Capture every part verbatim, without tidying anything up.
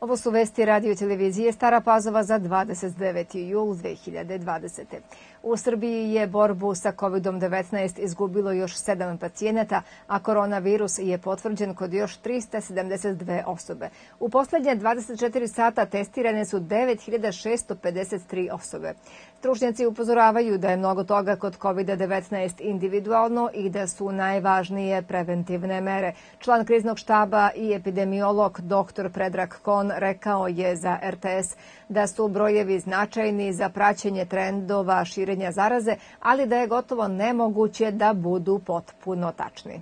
Ovo su vesti radio televizije Stara Pazova za dvadeset deveti jul dve hiljade dvadesete. U Srbiji je borbu sa kovidom devetnaest izgubilo još sedam pacijenata, a koronavirus je potvrđen kod još trista sedamdeset dve osobe. U poslednje dvadeset četiri sata testirane su devet hiljada šesto pedeset tri osobe. Stručnjaci upozoravaju da je mnogo toga kod kovida devetnaest individualno i da su najvažnije preventivne mere. Član kriznog štaba i epidemiolog doktor Predrag Kon rekao je za er te es da su brojevi značajni za praćenje trendova širenja zaraze, ali da je gotovo nemoguće da budu potpuno tačni.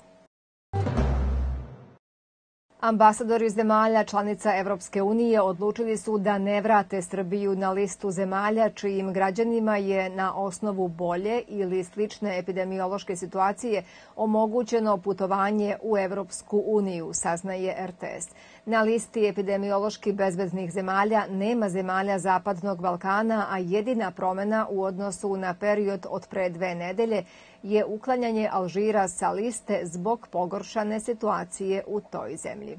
Ambasadori zemalja članica Evropske unije odlučili su da ne vrate Srbiju na listu zemalja čijim građanima je na osnovu bolje ili slične epidemiološke situacije omogućeno putovanje u Evropsku uniju, saznaje er te es. Na listi epidemiološki bezbednih zemalja nema zemalja Zapadnog Balkana, a jedina promena u odnosu na period od pre dve nedelje je uklanjanje Alžira sa liste zbog pogoršane situacije u toj zemlji.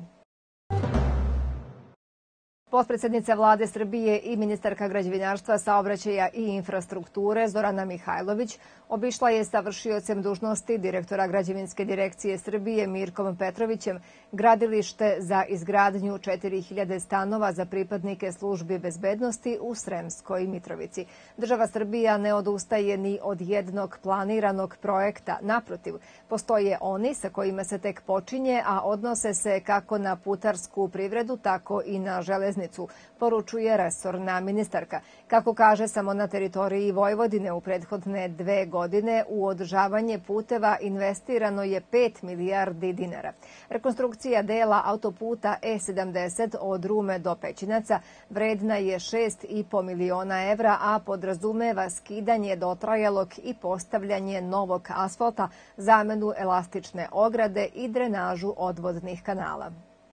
Potpredsednica vlade Srbije i ministarka građevinarstva, saobraćaja i infrastrukture Zorana Mihajlović obišla je sa vršiocem dužnosti direktora Građevinske direkcije Srbije Mirkom Petrovićem gradilište za izgradnju četiri hiljade stanova za pripadnike službi bezbednosti u Sremskoj Mitrovici. Država Srbija ne odustaje ni od jednog planiranog projekta. Naprotiv, postoje oni sa kojima se tek počinje, a odnose se kako na putarsku privredu, tako i na železnicu, poručuje resorna ministarka. Kako kaže, samo na teritoriji Vojvodine u prethodne dve godine u održavanje puteva investirano je pet milijardi dinara. Rekonstrukcija dela autoputa E sedamdeset od Rume do Pećinaca vredna je šest i po miliona evra, a podrazumeva skidanje dotrajalog i postavljanje novog asfalta, zamenu elastične ograde i drenažu odvodnih kanala.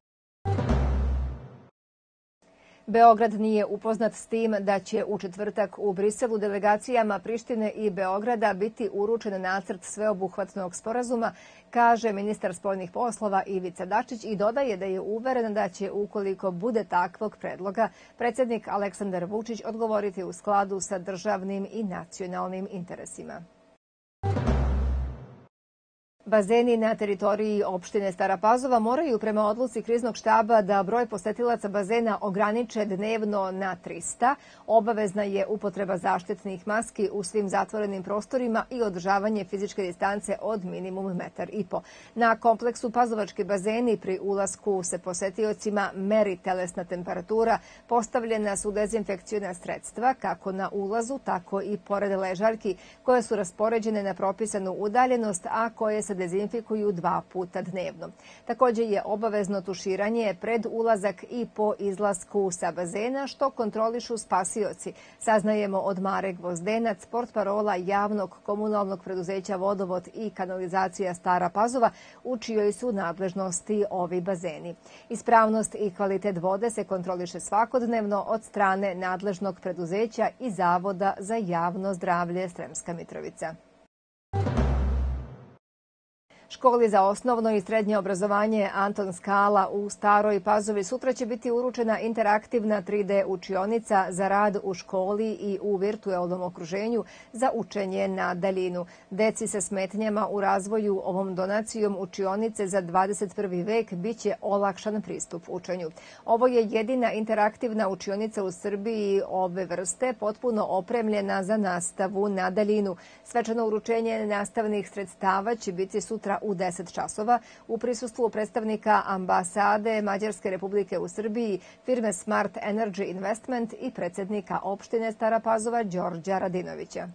Beograd nije upoznat s tim da će u četvrtak u Briselu delegacijama Prištine i Beograda biti uručen nacrt sveobuhvatnog sporazuma, kaže ministar spoljnih poslova Ivica Dačić i dodaje da je uveren da će, ukoliko bude takvog predloga, predsjednik Aleksandar Vučić odgovoriti u skladu sa državnim i nacionalnim interesima. Bazeni na teritoriji opštine Stara Pazova moraju prema odluci kriznog štaba da broj posetilaca bazena ograniče dnevno na trista. Obavezna je upotreba zaštitnih maski u svim zatvorenim prostorima i održavanje fizičke distance od minimum metar i po. Na kompleksu Pazovački bazeni pri ulasku se posetiocima meri telesna temperatura, postavljena su dezinfekciona sredstva kako na ulazu, tako i pored ležaljki koje su raspoređene na propisanu udaljenost, a koje se dezinfikuju dva puta dnevno. Također je obavezno tuširanje pred ulazak i po izlasku sa bazena, što kontrolišu spasioci. Saznajemo od Mare Gvozdenac, portparola javnog komunalnog preduzeća Vodovod i kanalizacija Stara Pazova, u čijoj su nadležnosti ovi bazeni. Ispravnost i kvalitet vode se kontroliše svakodnevno od strane nadležnog preduzeća i Zavoda za javno zdravlje Sremska Mitrovica. Školi za osnovno i srednje obrazovanje Anton Skala u Staroj Pazovi sutra će biti uručena interaktivna tri de učionica za rad u školi i u virtuelnom okruženju za učenje na daljinu. Deci sa smetnjama u razvoju ovom donacijom učionice za dvadeset prvi vek biće olakšan pristup učenju. Ovo je jedina interaktivna učionica u Srbiji ove vrste, potpuno opremljena za nastavu na daljinu. Svečano uručenje nastavnih sredstava će biti sutra u deset časova u prisustvu predstavnika ambasade Mađarske Republike u Srbiji, firme Smart Energy Investment i predsjednika opštine Stara Pazova Đorđa Radinovića.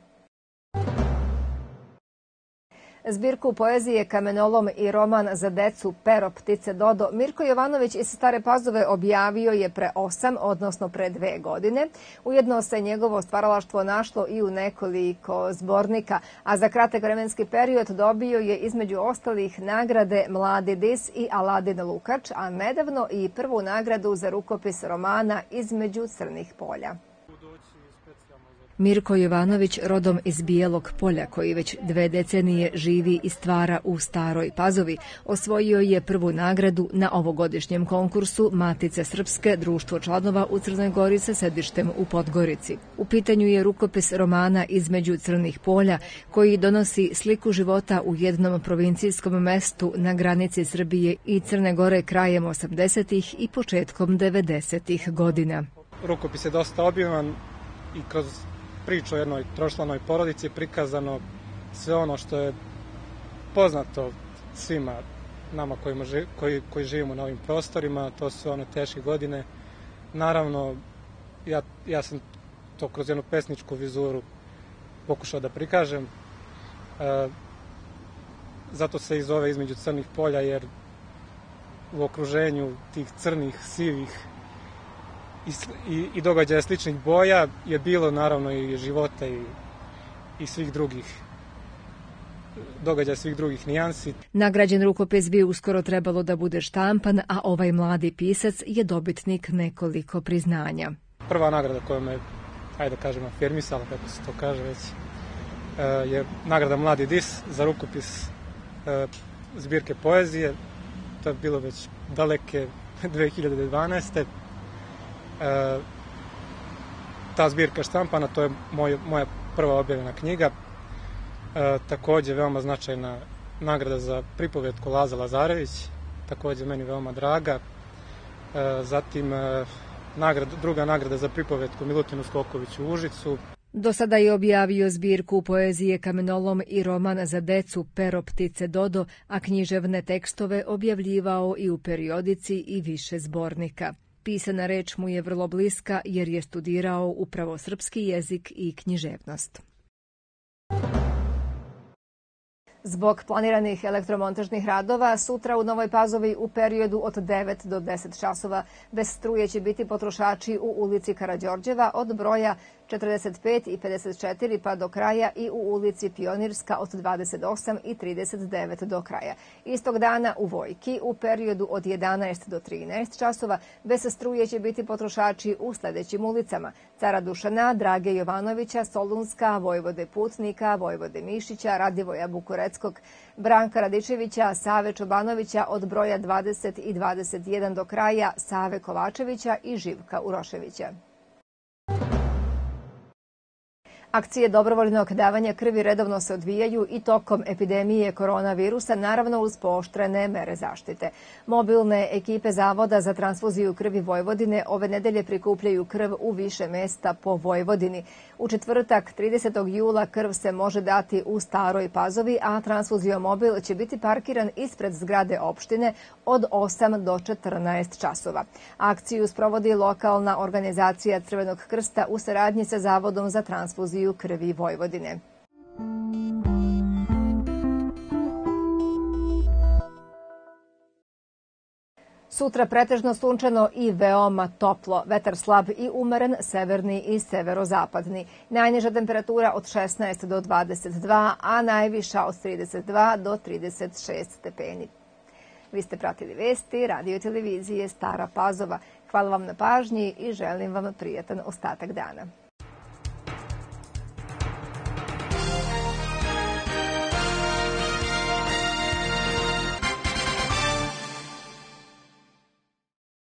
Zbirku poezije Kamenolom i roman za decu Pero ptice Dodo Mirko Jovanović iz Stare Pazove objavio je pre osam, odnosno pre dve godine. Ujedno se njegovo stvaralaštvo našlo i u nekoliko zbornika, a za kratak vremenski period dobio je između ostalih nagrade Mladi dis i Aladin Lukač, a nedavno i prvu nagradu za rukopis romana Između crnih polja. Mirko Jovanović, rodom iz Bijelog Polja, koji već dve decenije živi i stvara u Staroj Pazovi, osvojio je prvu nagradu na ovogodišnjem konkursu Matice Srpske, društvo članova u Crnoj Gori sa sedištem u Podgorici. U pitanju je rukopis romana Između crnih polja, koji donosi sliku života u jednom provincijskom mestu na granici Srbije i Crne Gore krajem osamdesetih i početkom devedesetih godina. Rukopis je dosta obiman i kroz priču o jednoj tročlanoj porodici je prikazano sve ono što je poznato svima nama kojima, koji, koji živimo na ovim prostorima. To su one teške godine. Naravno, ja, ja sam to kroz jednu pesničku vizuru pokušao da prikažem. E, zato se i zove Između crnih polja, jer u okruženju tih crnih, sivih i, i, i događaja sličnih boja je bilo naravno i života i, i svih drugih događaja svih drugih nijansi. Nagrađen rukopis bi uskoro trebalo da bude štampan, a ovaj mladi pisac je dobitnik nekoliko priznanja. Prva nagrada koja me, ajde da kažem, afirmisala, kako se to kaže već, je nagrada Mladi dis za rukopis zbirke poezije. To je bilo već daleke dve hiljade dvanaeste. Ta zbirka štampana, to je moj, moja prva objavljena knjiga. E, takođe veoma značajna nagrada za pripovetku Laza Lazarević, takođe meni veoma draga. E, zatim e, nagrada, druga nagrada za pripovetku Milutinu Skokoviću u Užicu. Do sada je objavio zbirku poezije Kamenolom i roman za decu Pero ptice Dodo, a književne tekstove objavljivao i u periodici i više zbornika. Pisana reč mu je vrlo bliska jer je studirao upravo srpski jezik i književnost. Zbog planiranih elektromontažnih radova, sutra u Novoj Pazovi u periodu od devet do deset časova bez struje će biti potrošači u ulici Karađorđeva od broja četrdeset pet i pedeset četiri pa do kraja i u ulici Pionirska od dvadeset osam i trideset devet do kraja. Istog dana u Vojki u periodu od jedanaest do trinaest časova bez struje će biti potrošači u sledećim ulicama: Cara Dušana, Drage Jovanovića, Solunska, Vojvode Putnika, Vojvode Mišića, Radivoja Bukureckog, Branka Radičevića, Save Čobanovića od broja dvadeset i dvadeset jedan do kraja, Save Kovačevića i Živka Uroševića. Akcije dobrovoljnog davanja krvi redovno se odvijaju i tokom epidemije koronavirusa, naravno uz pooštrene mere zaštite. Mobilne ekipe Zavoda za transfuziju krvi Vojvodine ove nedelje prikupljaju krv u više mesta po Vojvodini. U četvrtak, tridesetog jula, krv se može dati u Staroj Pazovi, a transfuziomobil će biti parkiran ispred zgrade opštine od osam do četrnaest časova. Akciju sprovodi lokalna organizacija Crvenog krsta u saradnji sa Zavodom za transfuziju krvi Vojvodine. Sutra pretežno sunčano i veoma toplo. Vetar slab i umeren, severni i severozapadni. Najniža temperatura od šesnaest do dvadeset dva, a najviša od trideset dva do trideset šest stepeni. Vi ste pratili vesti radio i televizije Stara Pazova. Hvala vam na pažnji i želim vam prijatan ostatak dana.